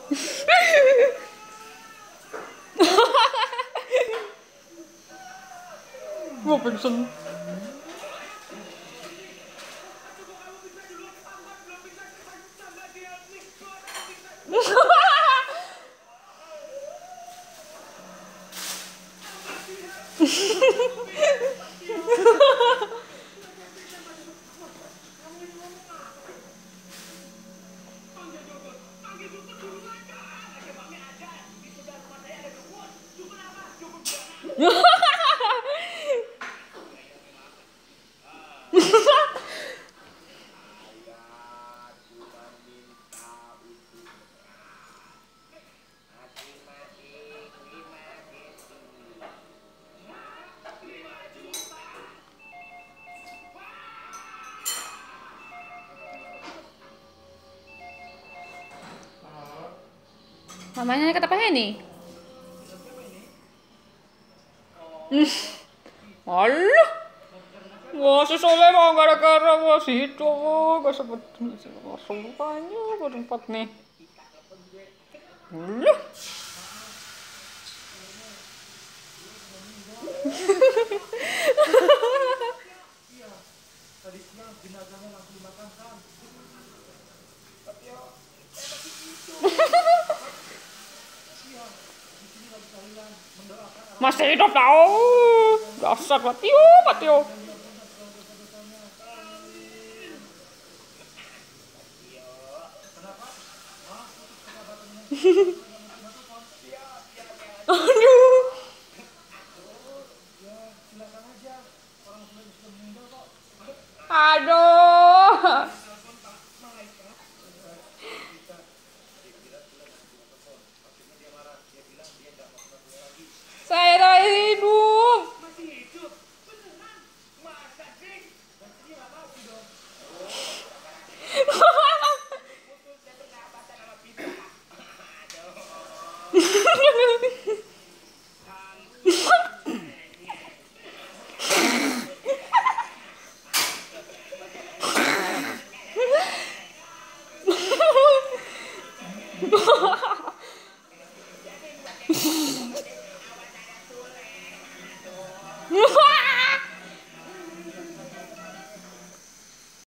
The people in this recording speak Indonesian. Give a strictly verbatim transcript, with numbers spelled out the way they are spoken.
Gue pingsan. Mamanya kata apa ini? Alah, wah si Soleh mau gara-gara wah si itu gak sempet langsung lukanya ke tempat nih. Alah. Masih hidup tau. Dasar Patio, Patio. Aduh. Aduh. Saya tak hidup.